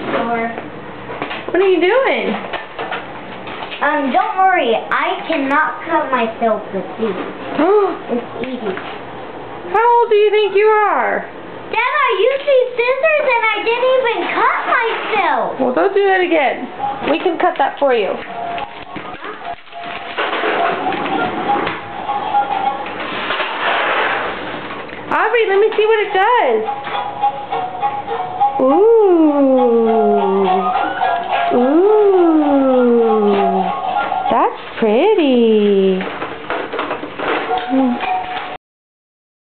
store. What are you doing? Don't worry. I cannot cut myself with these. It's easy. How old do you think you are? Dad, I used these scissors and I didn't even cut myself. Well, don't do that again. We can cut that for you. Aubrey, let me see what it does.